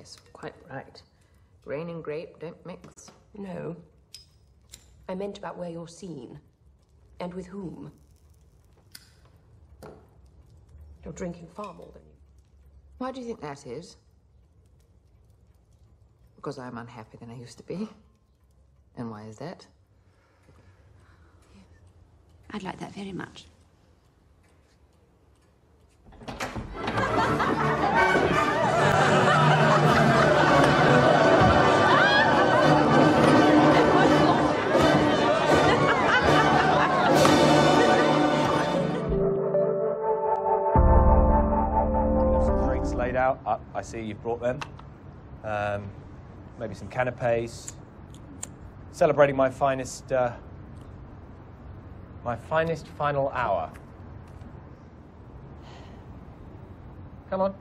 Yes, quite right. Grain and grape don't mix. No. I meant about where you're seen. And with whom. You're drinking far more than you. Why do you think that is? Because I'm unhappier than I used to be. And why is that? I'd like that very much. Some drinks laid out. I see you've brought them. Maybe some canapes. Celebrating my finest final hour. Come on.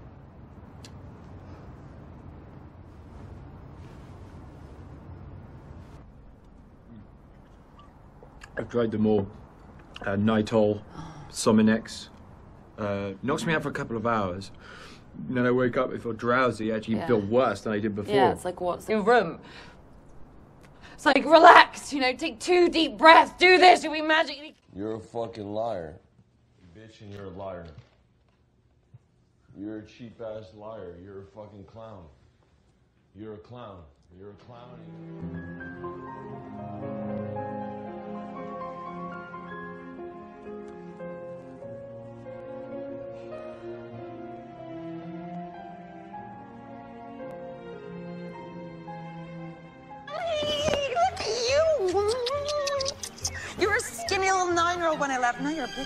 I've tried them all. Nitol, Sominex. Knocks me out for a couple of hours. And then I wake up, I feel drowsy, actually feel worse than I did before. Yeah, it's like, what's in your room? It's like, relax, you know, take 2 deep breaths, do this, you'll be magic. You're a fucking liar. Bitch, and you're a liar. You're a cheap-ass liar. You're a fucking clown. You're a clown. You're a clown. Look at you! You were a skinny little 9-year-old when I left. Now you're a big...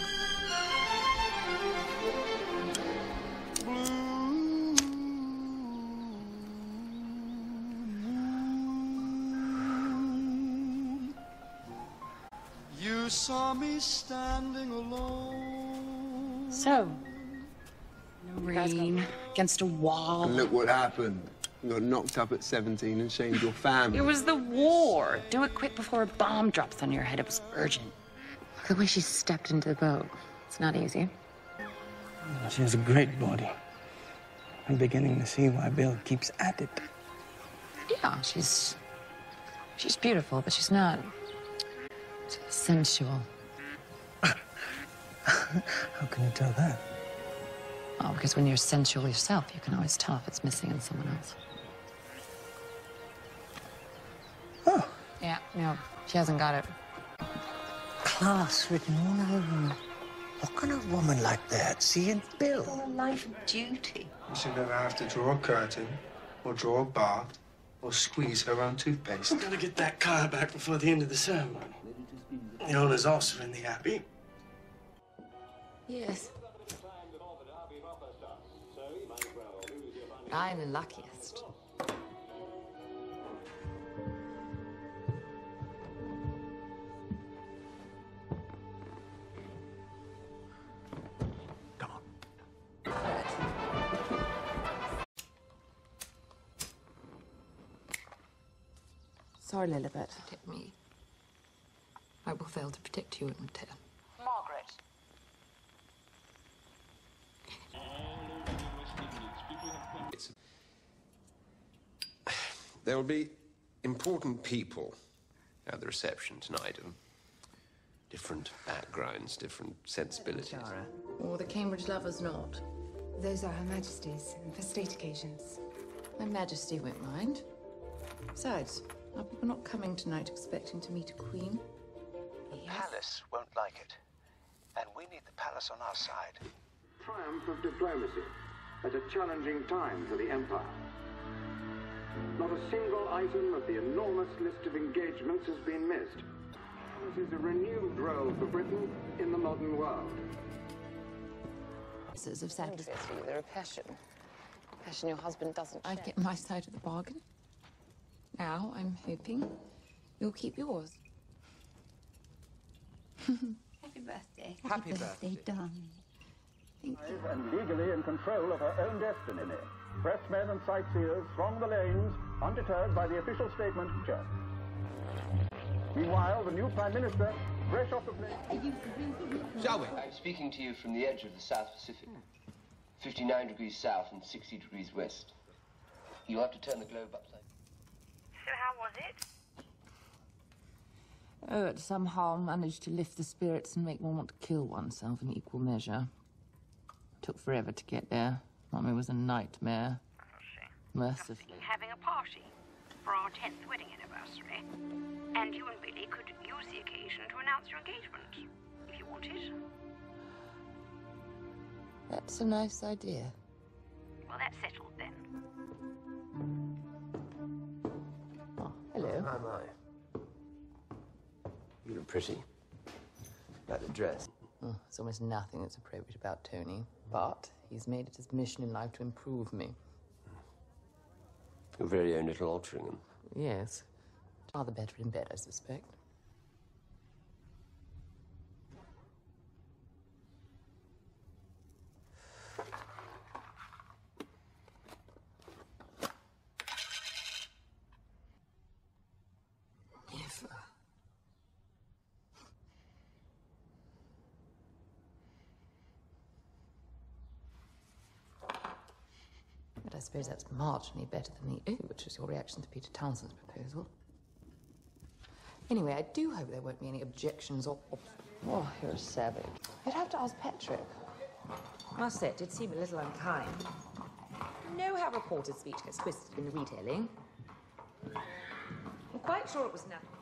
You saw me standing alone. So, Noreen, against a wall. And look what happened. You got knocked up at 17 and shamed your family. It was the war. Do it quick before a bomb drops on your head. It was urgent. Look at the way she stepped into the boat. It's not easy. She has a great body. I'm beginning to see why Bill keeps at it. Yeah, she's beautiful, but she's not sensual. How can you tell that? Oh, because when you're sensual yourself, you can always tell if it's missing in someone else. Oh. Yeah, no, she hasn't got it. Class written all over her. What can a woman like that see in Bill? A life of duty. You should never have to draw a curtain, or draw a bar, or squeeze her own toothpaste. I've got to get that car back before the end of the ceremony. The owner's also in the Abbey. Yes. I'm the luckiest. Come on. Sorry, Lilibet. Protect me. I will fail to protect you in return. Margaret. There will be important people at the reception tonight of different backgrounds, different sensibilities. Or the Cambridge lovers not. Those are Her Majesty's, for state occasions. Her Majesty won't mind. Besides, are people not coming tonight expecting to meet a queen? The palace won't like it. And we need the palace on our side. Triumph of diplomacy at a challenging time for the Empire. Not a single item of the enormous list of engagements has been missed. This is a renewed role for Britain in the modern world. Of sadness for you, they're a passion. Passion your husband doesn't share. I get my side of the bargain. Now I'm hoping you'll keep yours. Happy birthday. Happy birthday, darling. Thank you. And legally in control of her own destiny. Pressmen and sightseers throng the lanes, undeterred by the official statement, church. Meanwhile, the new Prime Minister, fresh off the plane... Shall we? I'm speaking to you from the edge of the South Pacific. 59 degrees south and 60 degrees west. You have to turn the globe upside. So how was it? Oh, it somehow managed to lift the spirits and make one want to kill oneself in equal measure. Took forever to get there. Mummy was a nightmare. Mercifully. Having a party for our 10th wedding anniversary. And you and Billy could use the occasion to announce your engagement, if you wanted. That's a nice idea. Well, that's settled then. Oh, hello. Hi, my. You look pretty. Like the dress. Oh, there's almost nothing that's appropriate about Tony, but he's made it his mission in life to improve me. Your very own little Altrincham. Yes. Rather better in bed, I suspect. Never. But I suppose that's marginally better than the which was your reaction to Peter Townsend's proposal. Anyway, I do hope there won't be any objections or... Oh, you're a savage. You'd have to ask Patrick. Must say, it did seem a little unkind. You know how reported speech gets twisted in the retailing? I'm quite sure it was now.